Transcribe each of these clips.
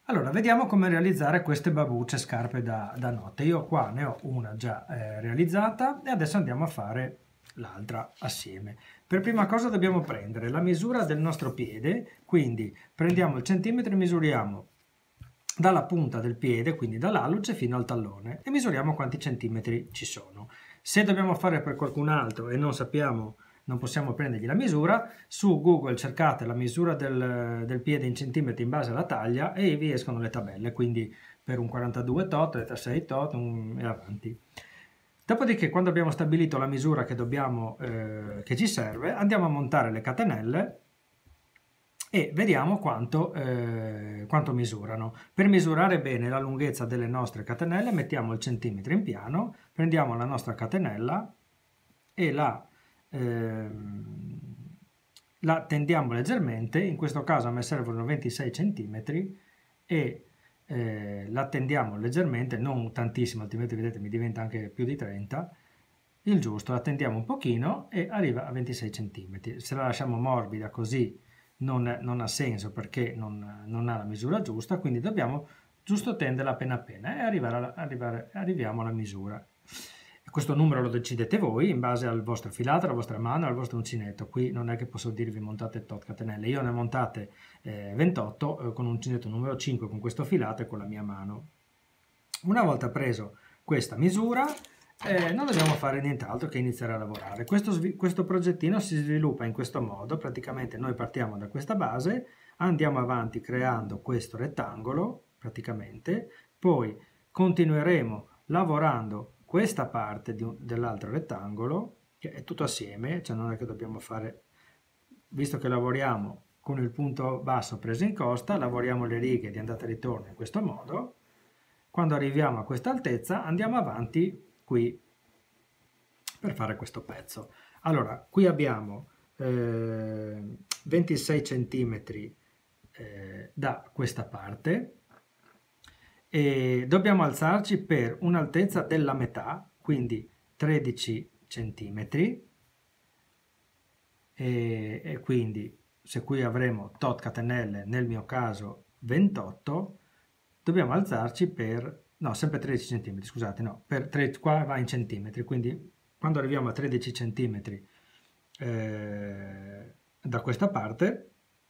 Allora, vediamo come realizzare queste babucce scarpe da notte. Io qua ne ho una già realizzata e adesso andiamo a fare l'altra assieme. Per prima cosa dobbiamo prendere la misura del nostro piede, quindi prendiamo il centimetro e misuriamo dalla punta del piede, quindi dall'alluce fino al tallone, e misuriamo quanti centimetri ci sono. Se dobbiamo fare per qualcun altro e non sappiamo, non possiamo prendergli la misura, su Google cercate la misura del piede in centimetri in base alla taglia e vi escono le tabelle, quindi per un 42 tot, 36 tot e avanti. Dopodiché, quando abbiamo stabilito la misura che ci serve, andiamo a montare le catenelle e vediamo quanto misurano. Per misurare bene la lunghezza delle nostre catenelle mettiamo il centimetro in piano, prendiamo la nostra catenella e la tendiamo leggermente. In questo caso a me servono 26 centimetri e la tendiamo leggermente, non tantissimo, altrimenti vedete mi diventa anche più di 30. Il giusto, la tendiamo un pochino e arriva a 26 centimetri. Se la lasciamo morbida così non ha senso, perché non ha la misura giusta, quindi dobbiamo giusto tenderla appena appena e arriviamo alla misura. Questo numero lo decidete voi in base al vostro filato, alla vostra mano, al vostro uncinetto. Qui non è che posso dirvi montate tot catenelle, io ne ho montate 28 con uncinetto numero 5 con questo filato e con la mia mano. Una volta preso questa misura non dobbiamo fare nient'altro che iniziare a lavorare. Questo progettino si sviluppa in questo modo: praticamente noi partiamo da questa base, andiamo avanti creando questo rettangolo, praticamente, poi continueremo lavorando questa parte dell'altro rettangolo, che è tutto assieme, cioè non è che dobbiamo fare, visto che lavoriamo con il punto basso preso in costa, lavoriamo le righe di andata e ritorno in questo modo. Quando arriviamo a questa altezza andiamo avanti qui per fare questo pezzo. Allora, qui abbiamo 26 centimetri da questa parte e dobbiamo alzarci per un'altezza della metà, quindi 13 centimetri, e quindi se qui avremo tot catenelle, nel mio caso 28, dobbiamo alzarci per, no, sempre 13 cm, scusate, no, qua va in centimetri, quindi quando arriviamo a 13 cm da questa parte,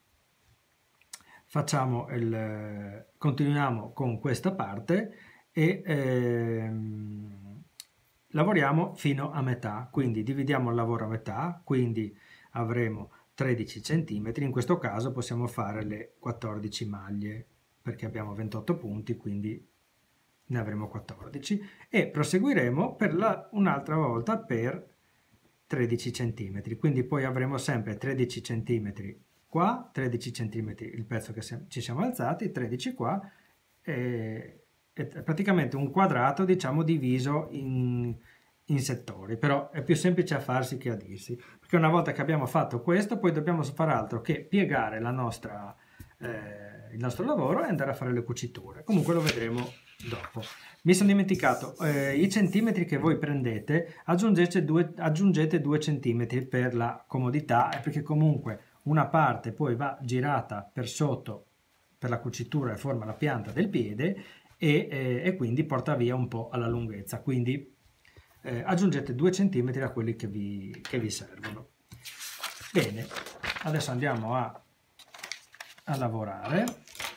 continuiamo con questa parte e lavoriamo fino a metà, quindi dividiamo il lavoro a metà, quindi avremo 13 cm, in questo caso possiamo fare le 14 maglie, perché abbiamo 28 punti, quindi ne avremo 14, e proseguiremo per un'altra volta per 13 cm, quindi poi avremo sempre 13 cm qua, 13 cm il pezzo che ci siamo alzati, 13 qua, e praticamente un quadrato, diciamo, diviso in settori, però è più semplice a farsi che a dirsi, perché una volta che abbiamo fatto questo poi dobbiamo fare altro che piegare il nostro lavoro e andare a fare le cuciture. Comunque lo vedremo dopo. Mi sono dimenticato, i centimetri che voi prendete aggiungete 2 centimetri per la comodità, perché comunque una parte poi va girata per sotto per la cucitura e forma la pianta del piede e quindi porta via un po' alla lunghezza, quindi aggiungete 2 cm a quelli che vi servono. Bene, adesso andiamo a lavorare.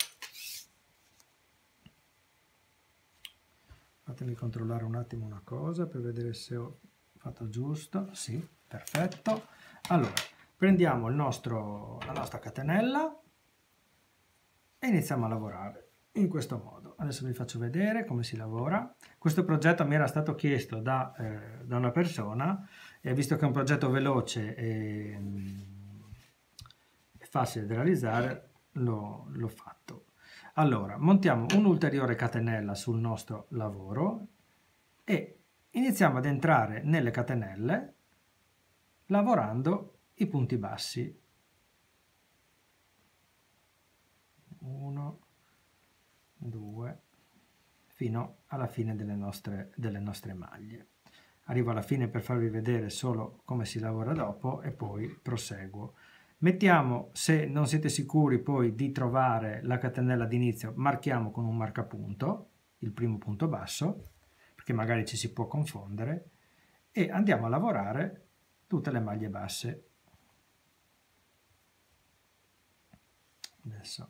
Fatemi controllare un attimo una cosa per vedere se ho fatto giusto. Sì, perfetto. Allora, prendiamo la nostra catenella e iniziamo a lavorare in questo modo. Adesso vi faccio vedere come si lavora. Questo progetto mi era stato chiesto da una persona e visto che è un progetto veloce e facile da realizzare, l'ho fatto. Allora, montiamo un'ulteriore catenella sul nostro lavoro e iniziamo ad entrare nelle catenelle lavorando i punti bassi. 1, 2, fino alla fine delle nostre maglie. Arrivo alla fine per farvi vedere solo come si lavora dopo e poi proseguo. Mettiamo, se non siete sicuri poi di trovare la catenella d'inizio, marchiamo con un marcapunto il primo punto basso, perché magari ci si può confondere, e andiamo a lavorare tutte le maglie basse. Adesso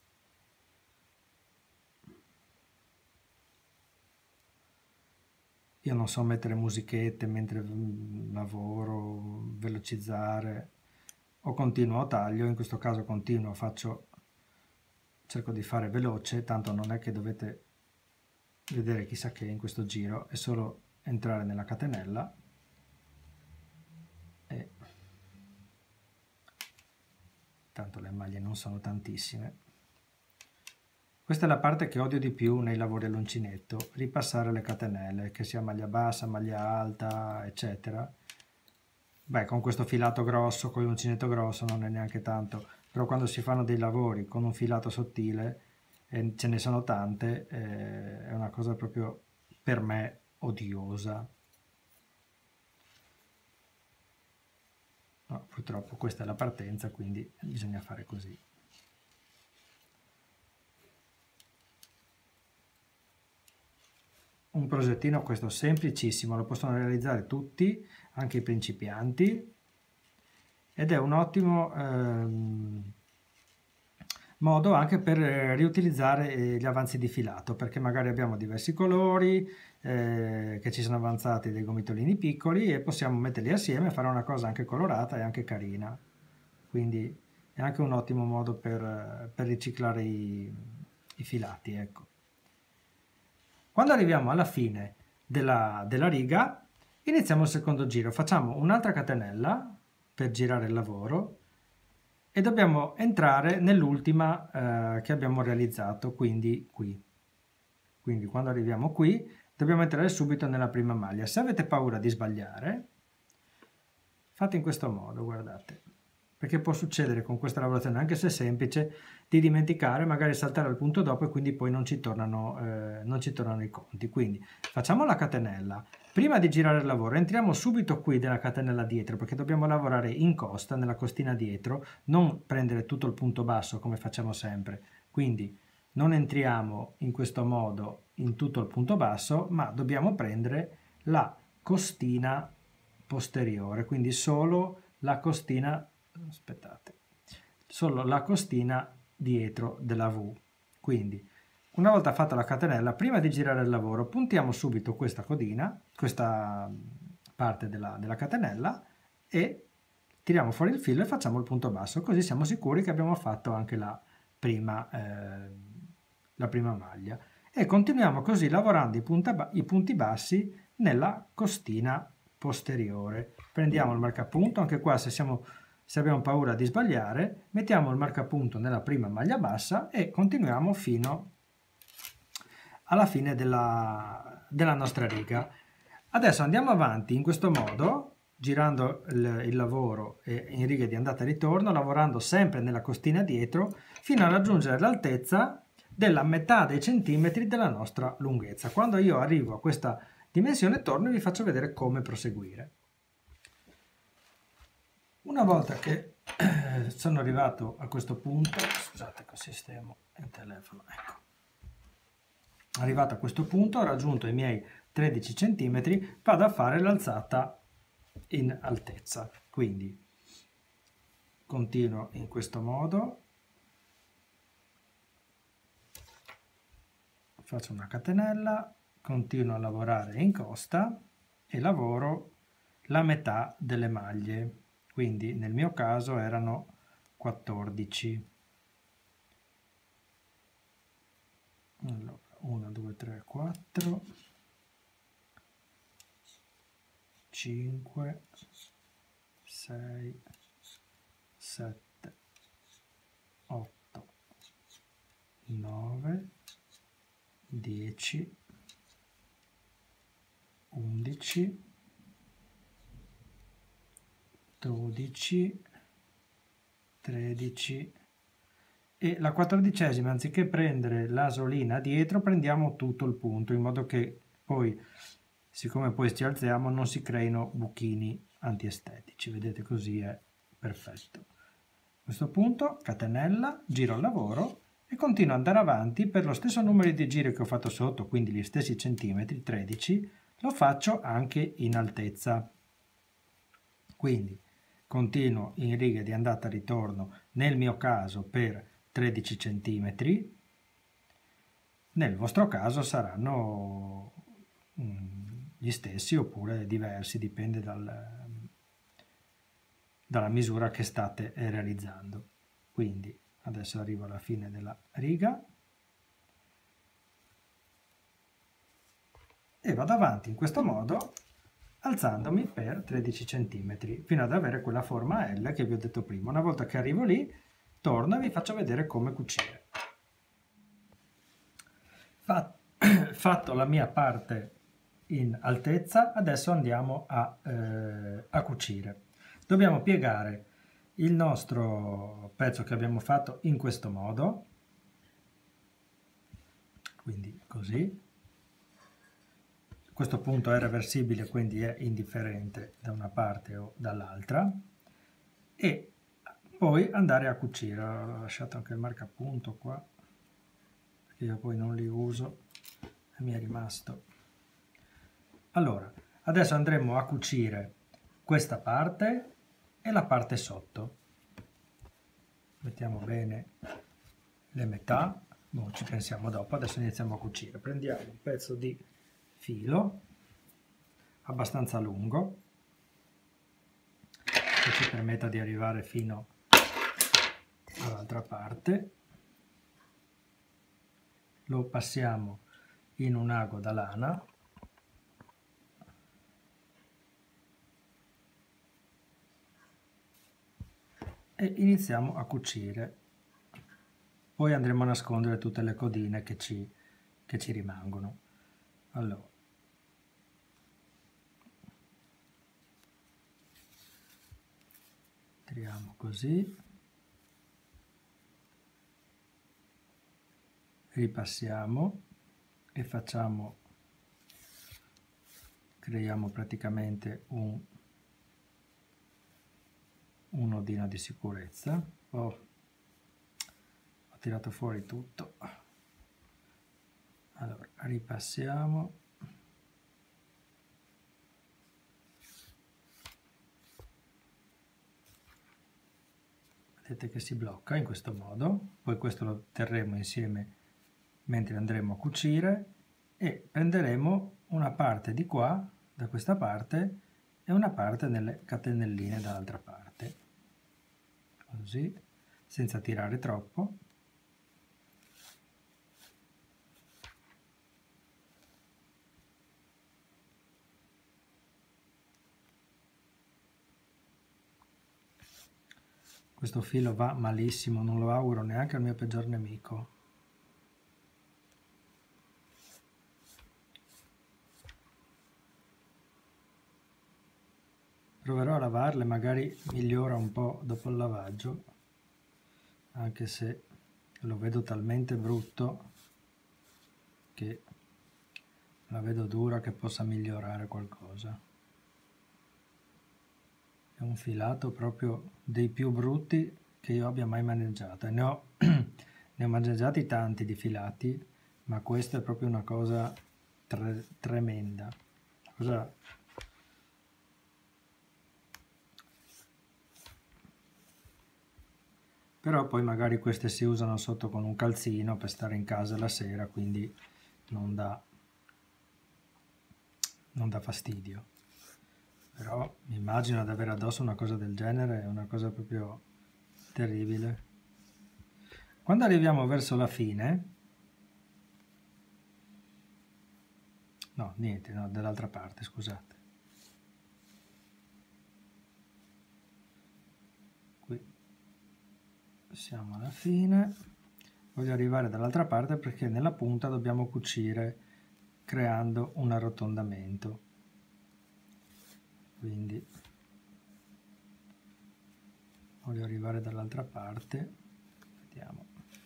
io non so mettere musichette mentre lavoro, velocizzare, o continuo o taglio, in questo caso continuo, cerco di fare veloce, tanto non è che dovete vedere chissà che in questo giro, è solo entrare nella catenella e tanto le maglie non sono tantissime. Questa è la parte che odio di più nei lavori all'uncinetto, ripassare le catenelle, che sia maglia bassa, maglia alta, eccetera. Beh, con questo filato grosso, con l'uncinetto grosso non è neanche tanto, però quando si fanno dei lavori con un filato sottile, e ce ne sono tante, è una cosa proprio per me odiosa. No, purtroppo questa è la partenza, quindi bisogna fare così. Un progettino questo semplicissimo, lo possono realizzare tutti, anche i principianti, ed è un ottimo modo anche per riutilizzare gli avanzi di filato, perché magari abbiamo diversi colori, che ci sono avanzati dei gomitolini piccoli e possiamo metterli assieme e fare una cosa anche colorata e anche carina. Quindi è anche un ottimo modo per riciclare i filati, ecco. Quando arriviamo alla fine della riga, iniziamo il secondo giro, facciamo un'altra catenella per girare il lavoro e dobbiamo entrare nell'ultima che abbiamo realizzato, quindi qui. Quindi quando arriviamo qui dobbiamo entrare subito nella prima maglia. Se avete paura di sbagliare, fate in questo modo, guardate, perché può succedere con questa lavorazione, anche se è semplice, di dimenticare, magari saltare al punto dopo e quindi poi non ci tornano i conti. Quindi facciamo la catenella. Prima di girare il lavoro entriamo subito qui nella catenella dietro, perché dobbiamo lavorare in costa, nella costina dietro, non prendere tutto il punto basso come facciamo sempre. Quindi non entriamo in questo modo in tutto il punto basso, ma dobbiamo prendere la costina posteriore, quindi solo la costina, aspettate, solo la costina dietro della V. Quindi una volta fatta la catenella, prima di girare il lavoro, puntiamo subito questa codina, questa parte della catenella, e tiriamo fuori il filo e facciamo il punto basso, così siamo sicuri che abbiamo fatto anche la prima maglia. E continuiamo così lavorando i punti bassi nella costina posteriore. Prendiamo il marcapunto, anche qua se abbiamo paura di sbagliare, mettiamo il marcapunto nella prima maglia bassa e continuiamo fino alla fine della nostra riga. Adesso andiamo avanti in questo modo, girando il lavoro in righe di andata e ritorno, lavorando sempre nella costina dietro, fino a raggiungere l'altezza della metà dei centimetri della nostra lunghezza. Quando io arrivo a questa dimensione torno e vi faccio vedere come proseguire. Una volta che sono arrivato a questo punto, scusate che sistemo il telefono, ecco. Arrivato a questo punto, ho raggiunto i miei 13 cm, vado a fare l'alzata in altezza. Quindi continuo in questo modo, faccio una catenella, continuo a lavorare in costa e lavoro la metà delle maglie. Quindi nel mio caso erano 14. Allora, 1, 2, 3, 4, 5, 6, 7, 8, 9, 10, 11, 12, 13 e la 14esima, anziché prendere l'asolina dietro, prendiamo tutto il punto, in modo che poi, siccome poi ci alziamo, non si creino buchini antiestetici. Vedete, così è perfetto. questo punto, catenella, giro il lavoro e continuo ad andare avanti per lo stesso numero di giri che ho fatto sotto, quindi gli stessi centimetri, 13, lo faccio anche in altezza. Quindi continuo in righe di andata e ritorno, nel mio caso per 13 centimetri, nel vostro caso saranno gli stessi oppure diversi, dipende dalla misura che state realizzando. Quindi adesso arrivo alla fine della riga e vado avanti in questo modo alzandomi per 13 cm fino ad avere quella forma L che vi ho detto prima. Una volta che arrivo lì torno e vi faccio vedere come cucire. Fatto la mia parte in altezza, adesso andiamo a cucire. Dobbiamo piegare il nostro pezzo che abbiamo fatto in questo modo, quindi così. Questo punto è reversibile, quindi è indifferente da una parte o dall'altra, e poi andare a cucire. Ho lasciato anche il marcapunto qua, perché io poi non li uso e mi è rimasto. Allora, adesso andremo a cucire questa parte e la parte sotto. Mettiamo bene le metà, ci pensiamo dopo, adesso iniziamo a cucire. Prendiamo un pezzo di filo abbastanza lungo che ci permetta di arrivare fino all'altra parte, lo passiamo in un ago da lana e iniziamo a cucire. Poi andremo a nascondere tutte le codine che ci rimangono. Allora, tiriamo così, ripassiamo e creiamo praticamente un nodino di sicurezza. Ho tirato fuori tutto. Allora, ripassiamo. Vedete che si blocca in questo modo, poi questo lo terremo insieme mentre andremo a cucire e prenderemo una parte di qua, da questa parte, e una parte nelle catenelline dall'altra parte, così, senza tirare troppo. Questo filo va malissimo, non lo auguro neanche al mio peggior nemico. Proverò a lavarle, magari migliora un po' dopo il lavaggio, anche se lo vedo talmente brutto che la vedo dura che possa migliorare qualcosa. È un filato proprio dei più brutti che io abbia mai maneggiato, e ne ho maneggiati tanti di filati, ma questo è proprio una cosa tremenda. Però poi magari queste si usano sotto con un calzino per stare in casa la sera, quindi non dà fastidio. Però mi immagino ad avere addosso una cosa del genere, è una cosa proprio terribile. Quando arriviamo verso la fine, no, niente, no, dall'altra parte, scusate. Qui siamo alla fine. Voglio arrivare dall'altra parte perché nella punta dobbiamo cucire creando un arrotondamento. Quindi voglio arrivare dall'altra parte, vediamo,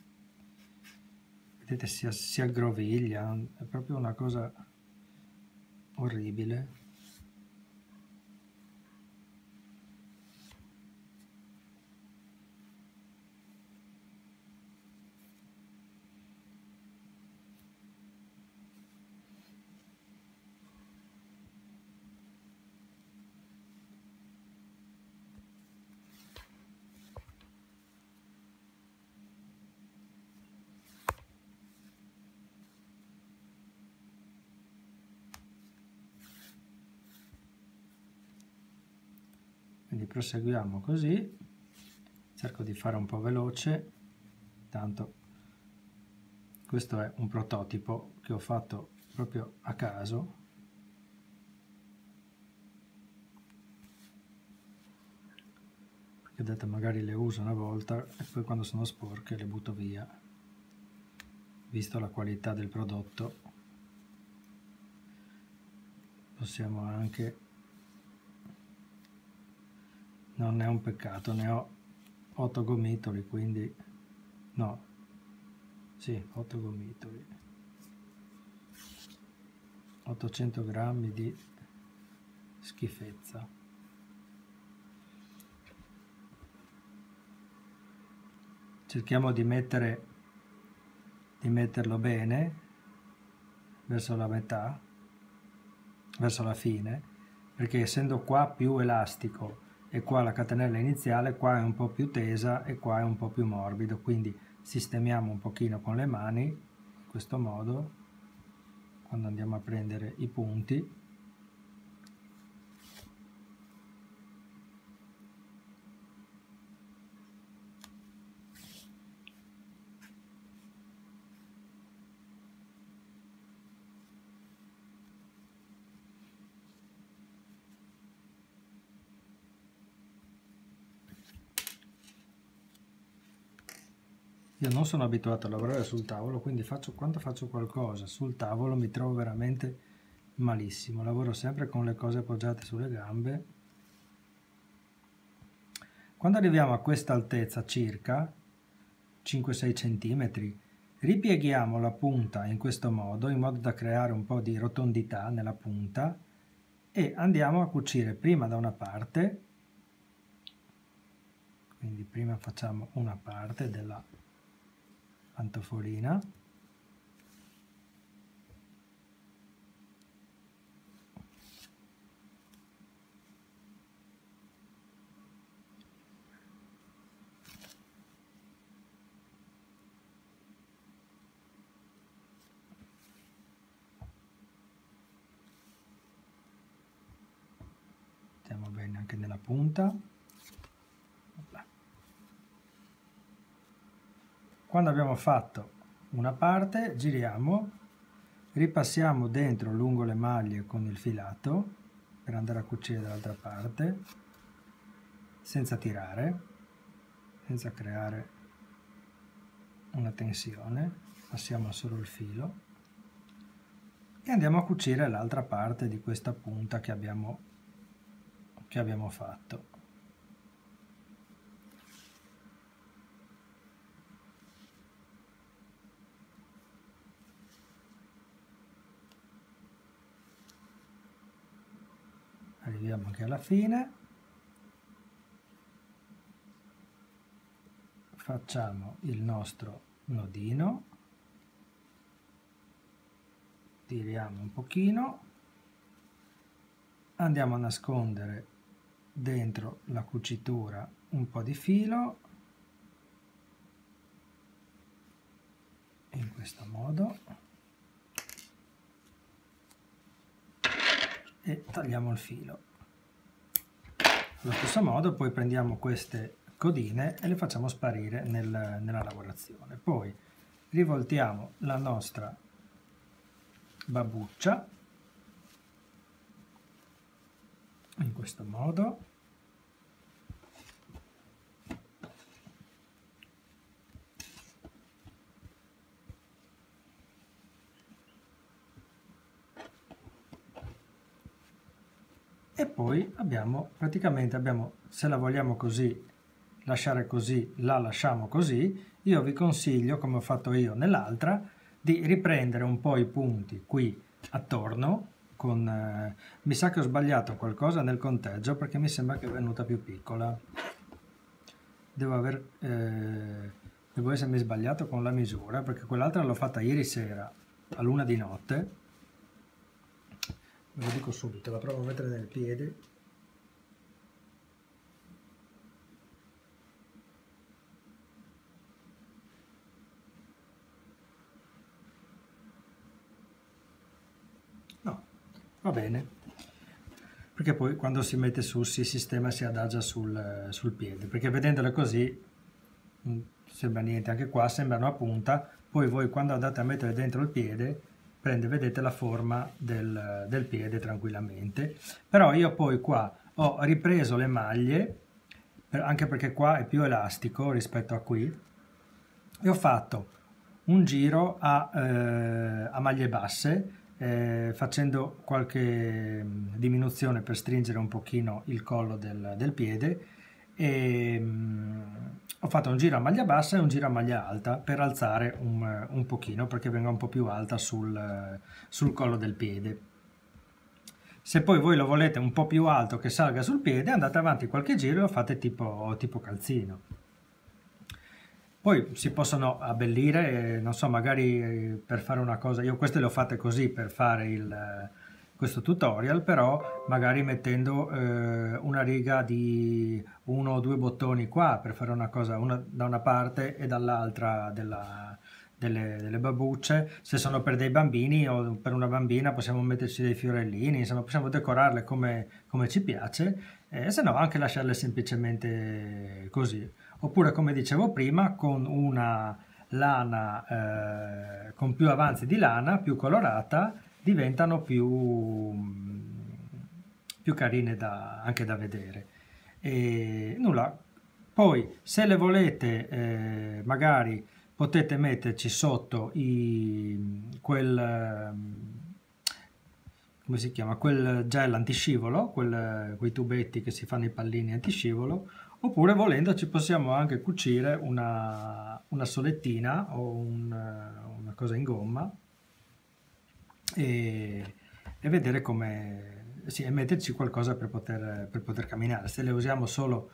vedete si aggroviglia, è proprio una cosa orribile. Quindi proseguiamo così, cerco di fare un po' veloce, tanto questo è un prototipo che ho fatto proprio a caso. Perché ho detto magari le uso una volta e poi quando sono sporche le butto via, visto la qualità del prodotto. Possiamo anche, non è un peccato, ne ho 8 gomitoli, quindi no, sì, 8 gomitoli, 800 grammi di schifezza. Cerchiamo di metterlo bene verso la metà, verso la fine, perché essendo qua più elastico e qua la catenella iniziale, qua è un po' più tesa e qua è un po' più morbido, quindi sistemiamo un pochino con le mani in questo modo quando andiamo a prendere i punti. Io non sono abituato a lavorare sul tavolo, quindi quando faccio qualcosa sul tavolo mi trovo veramente malissimo. Lavoro sempre con le cose appoggiate sulle gambe. Quando arriviamo a questa altezza, circa 5-6 cm, ripieghiamo la punta in questo modo, in modo da creare un po' di rotondità nella punta, e andiamo a cucire prima da una parte, quindi prima facciamo una parte della pantofolina, mettiamo bene anche nella punta. Quando abbiamo fatto una parte, giriamo, ripassiamo dentro lungo le maglie con il filato per andare a cucire dall'altra parte, senza tirare, senza creare una tensione, passiamo solo il filo e andiamo a cucire l'altra parte di questa punta che abbiamo fatto. Arriviamo anche alla fine, facciamo il nostro nodino, tiriamo un pochino, andiamo a nascondere dentro la cucitura un po' di filo, in questo modo, e tagliamo il filo. Allo stesso modo poi prendiamo queste codine e le facciamo sparire nella lavorazione. Poi rivoltiamo la nostra babbuccia in questo modo, e poi praticamente se la vogliamo così, lasciare così, la lasciamo così. Io vi consiglio, come ho fatto io nell'altra, di riprendere un po' i punti qui attorno, mi sa che ho sbagliato qualcosa nel conteggio perché mi sembra che è venuta più piccola. Devo essermi sbagliato con la misura, perché quell'altra l'ho fatta ieri sera all'1 di notte. Ve lo dico subito, la provo a mettere nel piede. No, va bene. perché poi quando si mette su si sistema, si adagia sul piede, perché vedendole così sembra niente, anche qua sembrano a punta, poi voi quando andate a mettere dentro il piede vedete la forma del piede tranquillamente. Però io poi qua ho ripreso le maglie, anche perché qua è più elastico rispetto a qui, e ho fatto un giro a maglie basse, facendo qualche diminuzione per stringere un pochino il collo del piede, e ho fatto un giro a maglia bassa e un giro a maglia alta per alzare un pochino, perché venga un po' più alta sul collo del piede. Se poi voi lo volete un po' più alto che salga sul piede, andate avanti qualche giro e lo fate tipo calzino. Poi si possono abbellire, non so, magari per fare una cosa, io queste le ho fatte così per fare questo tutorial, però magari mettendo una riga di 1 o 2 bottoni qua per fare una cosa, una da una parte e dall'altra delle babbucce. Se sono per dei bambini o per una bambina possiamo metterci dei fiorellini, insomma possiamo decorarle come ci piace, se no anche lasciarle semplicemente così. Oppure, come dicevo prima, con una lana, con più avanzi di lana, più colorata, diventano più carine anche da vedere. E nulla. Poi, se le volete, magari potete metterci sotto come si chiama? Quel gel antiscivolo, quei tubetti che si fanno i pallini antiscivolo. Oppure volendo ci possiamo anche cucire una solettina o una cosa in gomma e vedere come, sì, e metterci qualcosa per poter camminare. Se le usiamo solo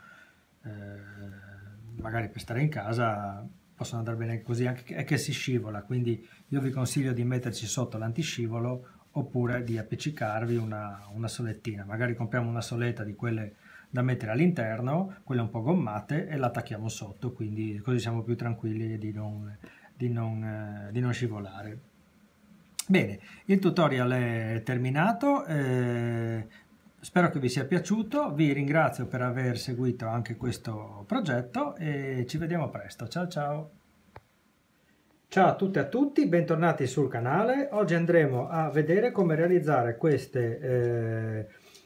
magari per stare in casa possono andare bene così, anche che si scivola, quindi io vi consiglio di metterci sotto l'antiscivolo oppure di appiccicarvi una solettina. Magari compriamo una soletta di quelle da mettere all'interno, quelle un po' gommate, e l'attacchiamo sotto, quindi così siamo più tranquilli di non scivolare. Bene, il tutorial è terminato, spero che vi sia piaciuto, vi ringrazio per aver seguito anche questo progetto e ci vediamo presto. Ciao ciao! Ciao a tutte e a tutti, bentornati sul canale. Oggi andremo a vedere come realizzare queste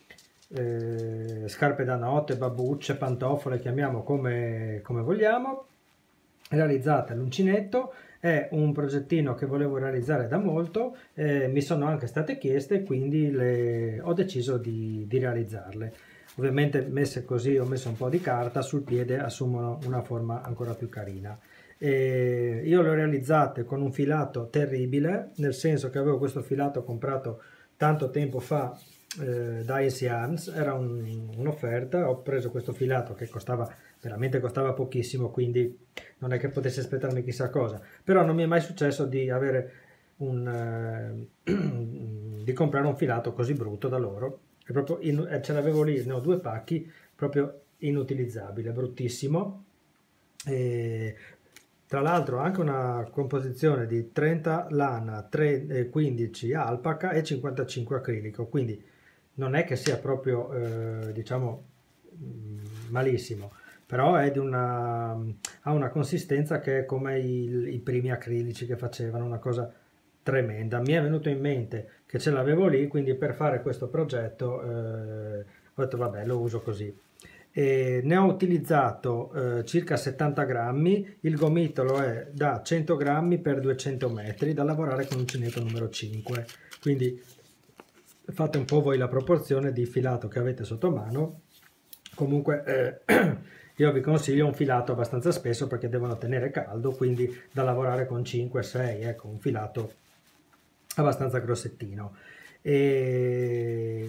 scarpe da notte, babbucce, pantofole, chiamiamo come vogliamo, realizzate all'uncinetto. È un progettino che volevo realizzare da molto, mi sono anche state chieste, quindi ho deciso di realizzarle. Ovviamente messe così, ho messo un po' di carta sul piede, assumono una forma ancora più carina. Io le ho realizzate con un filato terribile, nel senso che avevo questo filato comprato tanto tempo fa da Ace Yarns, era un'offerta, ho preso questo filato che veramente costava pochissimo, quindi non è che potessi aspettarmi chissà cosa, però non mi è mai successo di avere di comprare un filato così brutto da loro, e proprio ce l'avevo lì, ne ho 2 pacchi, proprio inutilizzabile, bruttissimo. Tra l'altro anche una composizione di 30 lana, 15 alpaca e 55 acrilico, quindi non è che sia proprio diciamo malissimo, però è ha una consistenza che è come i primi acrilici che facevano, una cosa tremenda. Mi è venuto in mente che ce l'avevo lì, quindi per fare questo progetto ho detto vabbè, lo uso così. Ne ho utilizzato circa 70 grammi, il gomitolo è da 100 grammi per 200 metri, da lavorare con uncinetto numero 5, quindi fate un po' voi la proporzione di filato che avete sotto mano. Comunque io vi consiglio un filato abbastanza spesso perché devono tenere caldo, quindi da lavorare con 5-6, ecco, un filato abbastanza grossettino. E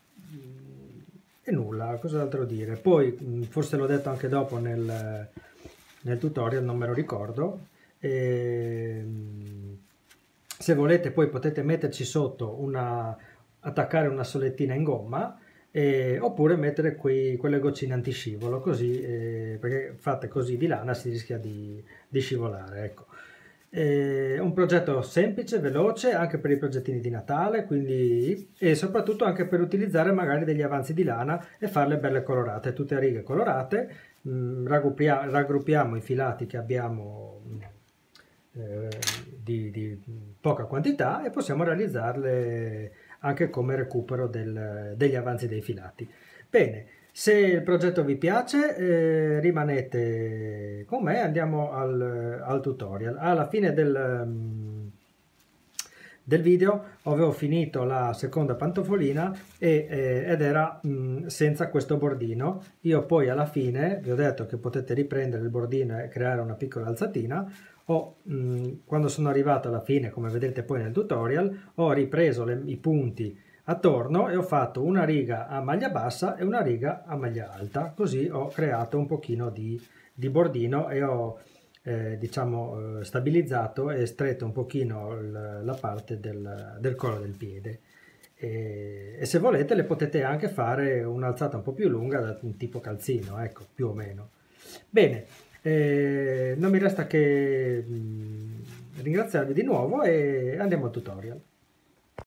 nulla, cos'altro dire. Poi forse l'ho detto anche dopo nel tutorial, non me lo ricordo. Se volete poi potete metterci sotto attaccare una solettina in gomma, oppure mettere quelle goccine antiscivolo, così perché fatte così di lana si rischia di scivolare, ecco. È un progetto semplice, veloce, anche per i progettini di Natale, quindi, e soprattutto anche per utilizzare magari degli avanzi di lana e farle belle colorate, tutte a righe colorate. Raggruppiamo i filati che abbiamo eh, di poca quantità e possiamo realizzarle anche come recupero degli avanzi dei filati. Bene, se il progetto vi piace, rimanete con me, andiamo al tutorial. Alla fine del video avevo finito la seconda pantofolina ed era senza questo bordino. Io poi alla fine vi ho detto che potete riprendere il bordino e creare una piccola alzatina. Quando sono arrivato alla fine, come vedete poi nel tutorial, ho ripreso i punti attorno e ho fatto una riga a maglia bassa e una riga a maglia alta, così ho creato un pochino di bordino e ho diciamo stabilizzato e stretto un pochino la parte del collo del piede. E se volete le potete anche fare un'alzata un po' più lunga, da tipo calzino, ecco, più o meno. Bene, non mi resta che ringraziarvi di nuovo e andiamo al tutorial.